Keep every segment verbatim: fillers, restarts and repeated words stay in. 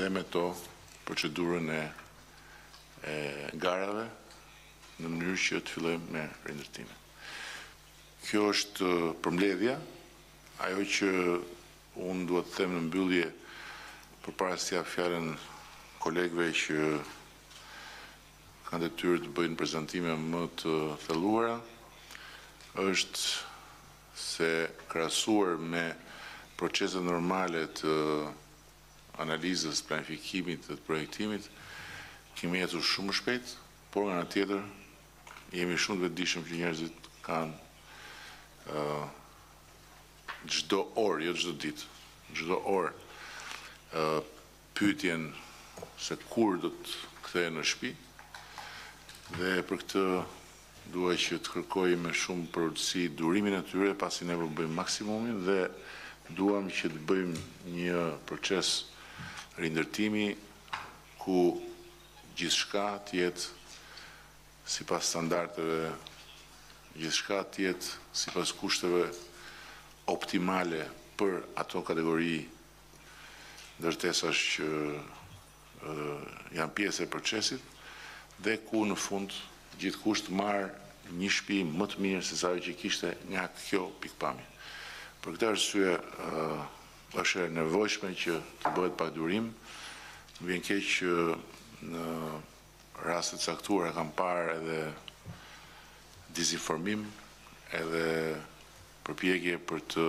dhe me to procedurën e, e garave në mënyrë që të fillojmë me rindërtimin. Kjo është përmbledhja, ajo që unë duhet të them në mbyllje përpara se t'jap fjalën kolegëve që kanë detyrë të bëjnë prezantime më të thelluara, është se krahasuar me proceset normale të analizës, planifikimit dhe të projektimit, kemi ecur shumë shpejt, por nga ana tjetër jemi shumë të vetëdijshëm që njerëzit kanë uh, çdo orë, jo çdo ditë, çdo orë uh, pyetjen se kur do të kthehen në shtëpi, dhe për këtë dua që të kërkoj me shumë përgjegjësi durimin e tyre, pasi ne po bëjmë maksimumin dhe duam që të bëjmë një proces rindërtimi ku gjithçka të jetë sipas standardeve, gjithçka të jetë sipas kushteve optimale për ato kategori ndërtesash që uh, janë pjesë e procesit dhe ku në fund gjithkusht marr një shtëpi më të mirë se sa ajo që kishte nga kjo pikpamje. Për këtë arsye uh, është e nevojshme që të bëhet pak durim. Më vjen keq që në raste të caktuara kam parë edhe dizinformim, edhe përpjekje për të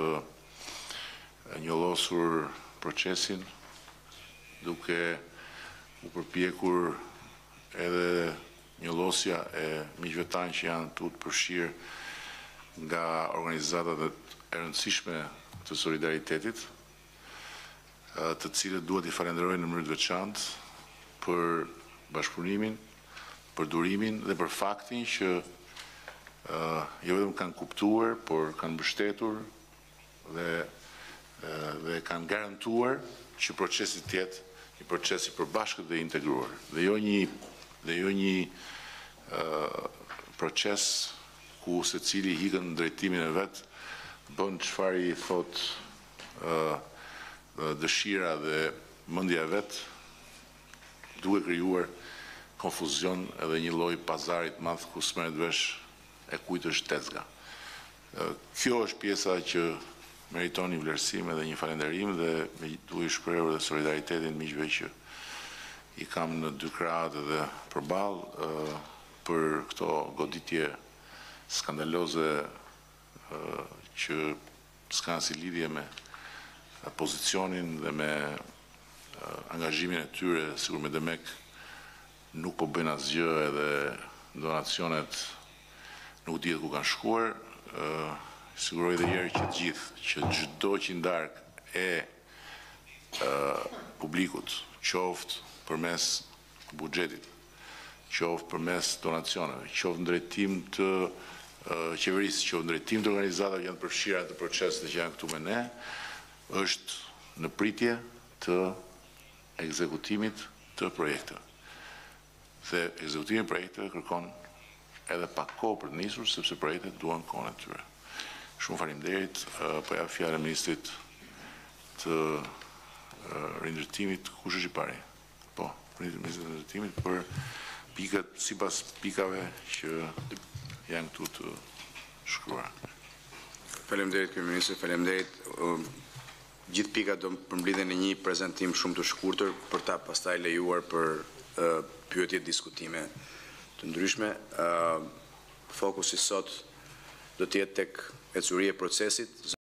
njollosur procesin, duke u përpjekur edhe njollosja e miqve tanë që janë tu të përfshirë nga organizatat e rëndësishme të solidaritetit, të cilët duhet i falenderoj në mënyrë të veçantë për bashkëpunimin, për durimin dhe për faktin që uh, jo vetëm kanë kuptuar, por kanë mbështetur dhe, uh, dhe kanë garantuar që procesi të jetë një proces i përbashkët dhe integruar. Dhe jo një, dhe jo një uh, proces ku secili hikën në drejtimin e vet, bën çfarë i thot uh, dëshira dhe mendja e vet, duke krijuar konfuzion edhe një lloj pazarit madh ku s'merret vesh e kujt është tezga. Kjo është pjesa që meriton një vlerësim edhe një falënderim dhe duhet të shpreh edhe solidaritetin miqve që i kam në dy krahat edhe përballë uh, për këto goditje skandaloze uh, që s'kanë si lidhje me pozicionin dhe me uh, angazhimin e tyre, sikur me demek nuk po bëjnë asgjë edhe donacionet nuk dihet ku kanë shkuar. Uh, siguroj edhe herë që të gjithë, që çdo qindark e uh, publikut, qoftë përmes buxhetit, qoftë përmes donacioneve, qoftë në drejtim të uh, qeverisë, qoftë në drejtim të organizatave që janë të përfshira në proceset që janë këtu me ne, është në pritje të ekzekutimit të projekteve. Dhe ekzekutimi i projekteve kërkon edhe pak kohë për të nisur, sepse projektet duan kohën e tyre. Shumë faleminderit, uh, po jap fjalën ministrit të uh, rindërtimit, kush është i pari? Po, ministrit të rindërtimit për pikat sipas pikave që janë këtu të shkruar. Faleminderit kryeministri, faleminderit. Uh, Gjithë pikat do përmbledhen në një prezantim shumë të shkurtër për ta pastaj lejuar për uh, pyetje diskutime të ndryshme. Uh, fokusi sot do të jetë tek ecuria e procesit.